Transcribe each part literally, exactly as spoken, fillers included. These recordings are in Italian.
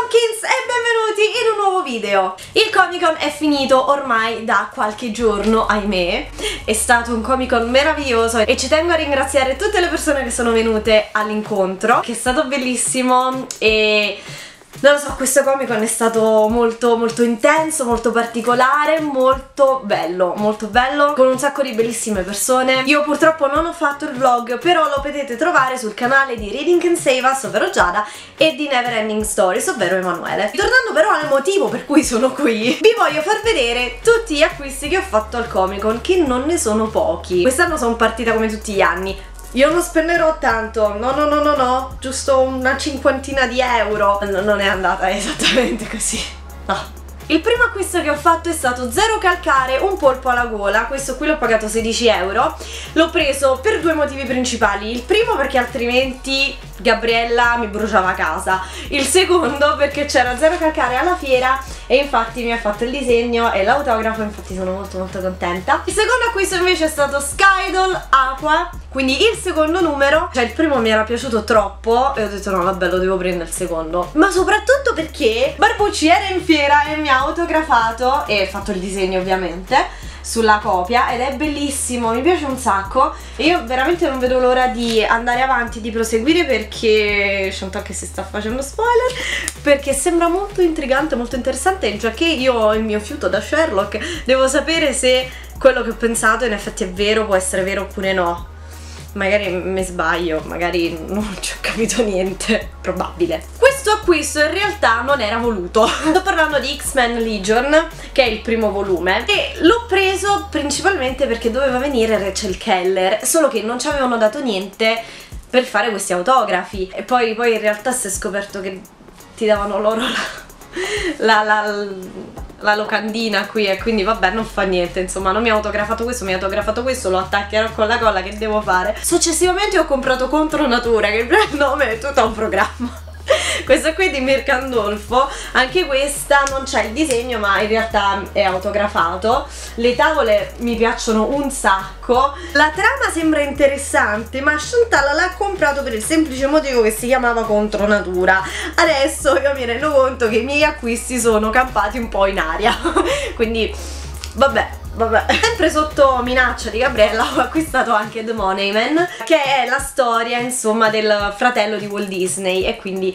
Pumpkins e benvenuti in un nuovo video. Il Comic Con è finito ormai da qualche giorno, ahimè. È stato un Comic Con meraviglioso e ci tengo a ringraziare tutte le persone che sono venute all'incontro, che è stato bellissimo. E non lo so, questo Comic Con è stato molto molto intenso, molto particolare, molto bello, molto bello, con un sacco di bellissime persone. Io purtroppo non ho fatto il vlog, però lo potete trovare sul canale di Reading Can Save Us, ovvero Giada, e di Neverending Stories, ovvero Emanuele. Tornando però al motivo per cui sono qui, vi voglio far vedere tutti gli acquisti che ho fatto al Comic Con, che non ne sono pochi. Quest'anno sono partita come tutti gli anni. Io non spenderò tanto, no no no no no, giusto una cinquantina di euro. No, non è andata esattamente così, no. Il primo acquisto che ho fatto è stato Zero Calcare, un polpo alla gola. Questo qui l'ho pagato sedici euro. L'ho preso per due motivi principali. Il primo perché altrimenti Gabriella mi bruciava casa. Il secondo perché c'era Zero Calcare alla fiera e infatti mi ha fatto il disegno e l'autografo, infatti sono molto molto contenta. Il secondo acquisto invece è stato Skydoll Aqua, quindi il secondo numero. Cioè il primo mi era piaciuto troppo e ho detto no vabbè, lo devo prendere il secondo. Ma soprattutto perché Barbucci era in fiera e mi ha autografato e fatto il disegno ovviamente sulla copia ed è bellissimo, mi piace un sacco e io veramente non vedo l'ora di andare avanti, di proseguire, perché Chantal che si sta facendo spoiler, perché sembra molto intrigante, molto interessante, già che io ho il mio fiuto da Sherlock, devo sapere se quello che ho pensato in effetti è vero, può essere vero oppure no. Magari mi sbaglio, magari non ci ho capito niente, probabile. Questo acquisto in realtà non era voluto. Sto parlando di X-Men Legion, che è il primo volume, e l'ho preso principalmente perché doveva venire Rachel Keller, solo che non ci avevano dato niente per fare questi autografi. E poi, poi in realtà si è scoperto che ti davano loro la... la, la la locandina qui, e quindi vabbè, non fa niente, insomma non mi ha autografato questo, mi ha autografato questo, lo attaccherò con la colla, che devo fare? Successivamente ho comprato Contro Natura, che il nome è tutto un programma. Questa qui è di Mercandolfo, anche questa non c'è il disegno ma in realtà è autografato. Le tavole mi piacciono un sacco, la trama sembra interessante, ma Chantal l'ha comprato per il semplice motivo che si chiamava Contro Natura. Adesso io mi rendo conto che i miei acquisti sono campati un po' in aria, quindi vabbè. Vabbè. Sempre sotto minaccia di Gabriella ho acquistato anche The Money Man, che è la storia insomma del fratello di Walt Disney, e quindi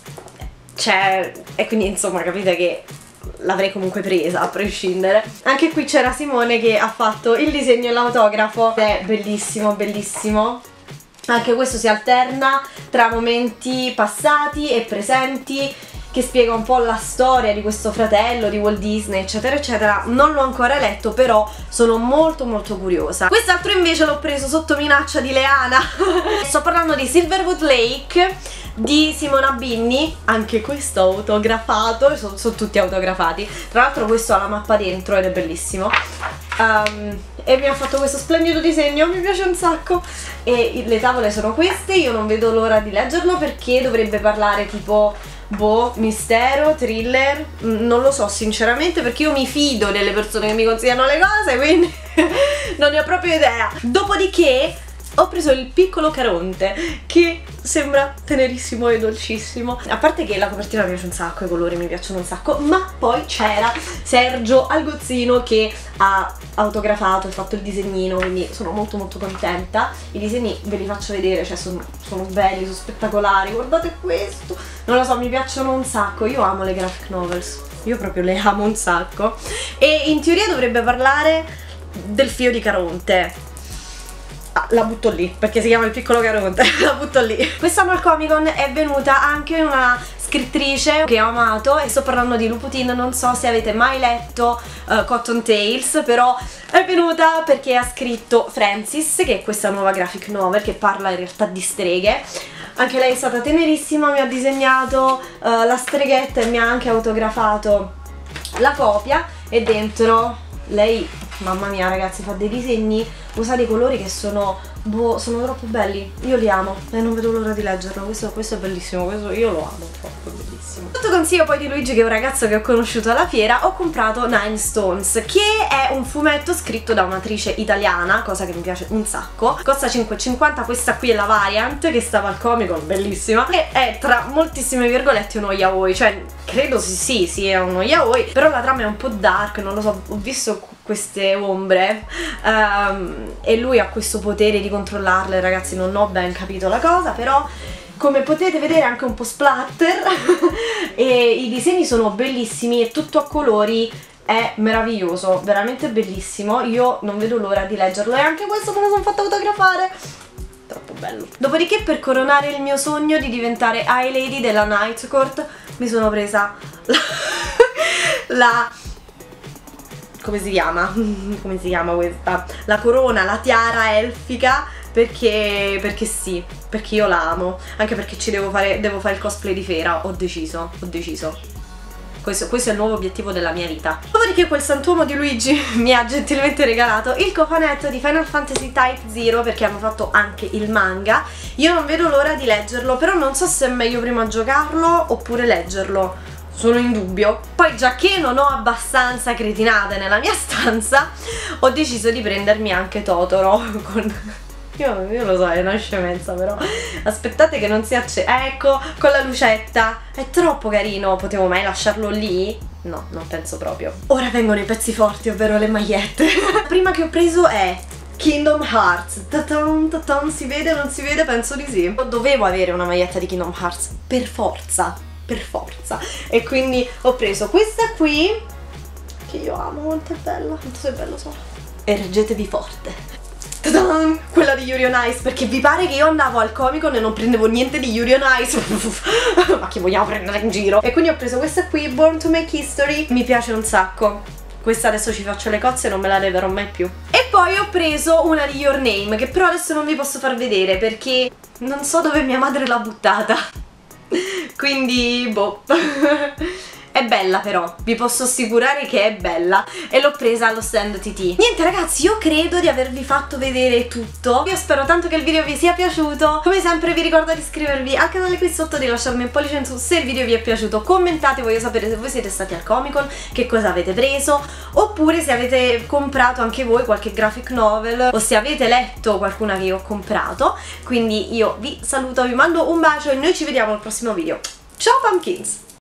c'è, e quindi insomma capite che l'avrei comunque presa a prescindere. Anche qui c'era Simone che ha fatto il disegno e l'autografo, è bellissimo bellissimo. Anche questo si alterna tra momenti passati e presenti, che spiega un po' la storia di questo fratello di Walt Disney eccetera eccetera. Non l'ho ancora letto, però sono molto molto curiosa. Quest'altro invece l'ho preso sotto minaccia di Leana. Sto parlando di Silverwood Lake di Simona Binni, anche questo autografato, sono, sono tutti autografati. Tra l'altro questo ha la mappa dentro ed è bellissimo. Um, e mi ha fatto questo splendido disegno, mi piace un sacco. E le tavole sono queste, io non vedo l'ora di leggerlo perché dovrebbe parlare tipo boh, mistero, thriller, non lo so sinceramente, perché io mi fido delle persone che mi consigliano le cose, quindi non ne ho proprio idea. Dopodiché ho preso il piccolo Caronte, che sembra tenerissimo e dolcissimo. A parte che la copertina mi piace un sacco, i colori mi piacciono un sacco, ma poi c'era Sergio Algozzino che ha autografato e fatto il disegnino, quindi sono molto molto contenta. I disegni ve li faccio vedere, cioè sono, sono belli, sono spettacolari, guardate questo, non lo so, mi piacciono un sacco, io amo le graphic novels, io proprio le amo un sacco. E in teoria dovrebbe parlare del figlio di Caronte. Ah, la butto lì, perché si chiama il piccolo Caronte, la butto lì. Quest'anno al Comic Con è venuta anche una scrittrice che ho amato, e sto parlando di Louboutin. Non so se avete mai letto uh, Cotton Tales, però è venuta perché ha scritto Francis, che è questa nuova graphic novel che parla in realtà di streghe. Anche lei è stata tenerissima, mi ha disegnato uh, la streghetta e mi ha anche autografato la copia, e dentro lei, mamma mia ragazzi, fa dei disegni usa dei colori che sono, boh, sono troppo belli. Io li amo e non vedo l'ora di leggerlo. Questo, questo è bellissimo, questo io lo amo, troppo bellissimo. Tutto consiglio poi di Luigi, che è un ragazzo che ho conosciuto alla fiera, ho comprato Nine Stones, che è un fumetto scritto da un'attrice italiana, cosa che mi piace un sacco. Costa cinque e cinquanta, questa qui è la variant che stava al Comic-Con, bellissima, e è tra moltissime virgolette uno yaoi, cioè credo sì sì sì è uno yaoi, però la trama è un po' dark, non lo so, ho visto queste ombre um, e lui ha questo potere di controllarle, ragazzi, non ho ben capito la cosa, però come potete vedere è anche un po' splatter e i disegni sono bellissimi, è tutto a colori, è meraviglioso, veramente bellissimo. Io non vedo l'ora di leggerlo e anche questo me lo sono fatto fotografare, troppo bello. Dopodiché, per coronare il mio sogno di diventare High Lady della Night Court, mi sono presa la, la come si chiama? Come si chiama questa? La corona, la tiara elfica, perché, perché sì, perché io la amo, anche perché ci devo fare, devo fare il cosplay di Fera, ho deciso, ho deciso. Questo, questo è il nuovo obiettivo della mia vita. Dopodiché quel santuomo di Luigi mi ha gentilmente regalato il cofanetto di Final Fantasy Type Zero, perché hanno fatto anche il manga. Io non vedo l'ora di leggerlo, però non so se è meglio prima giocarlo oppure leggerlo. Sono in dubbio. Poi, già che non ho abbastanza cretinate nella mia stanza, ho deciso di prendermi anche Totoro con... Io, io lo so, è una scemenza, però aspettate che non si accende. Ecco, con la lucetta. È troppo carino. Potevo mai lasciarlo lì? No, non penso proprio. Ora vengono i pezzi forti, ovvero le magliette. La prima che ho preso è Kingdom Hearts. Ta-tan, ta-tan. Si vede, non si vede? Penso di sì. Dovevo avere una maglietta di Kingdom Hearts, per forza. Per forza. E quindi ho preso questa qui, che io amo, quanto è bella, quanto sei bello solo. E reggetevi forte. Ta-dan! Quella di Yuri on Ice, perché vi pare che io andavo al Comic-Con e non prendevo niente di Yuri on Ice? Ma chi vogliamo prendere in giro? E quindi ho preso questa qui, Born to Make History. Mi piace un sacco. Questa adesso ci faccio le cozze e non me la leverò mai più. E poi ho preso una di Your Name, che però adesso non vi posso far vedere perché non so dove mia madre l'ha buttata. Quindi, boh. È bella, però, vi posso assicurare che è bella, e l'ho presa allo stand T T. Niente ragazzi, io credo di avervi fatto vedere tutto. Io spero tanto che il video vi sia piaciuto. Come sempre vi ricordo di iscrivervi al canale qui sotto, di lasciarmi un pollice in su se il video vi è piaciuto. Commentate, voglio sapere se voi siete stati al Comic Con, che cosa avete preso, oppure se avete comprato anche voi qualche graphic novel, o se avete letto qualcuna che io ho comprato. Quindi io vi saluto, vi mando un bacio e noi ci vediamo al prossimo video. Ciao pumpkins!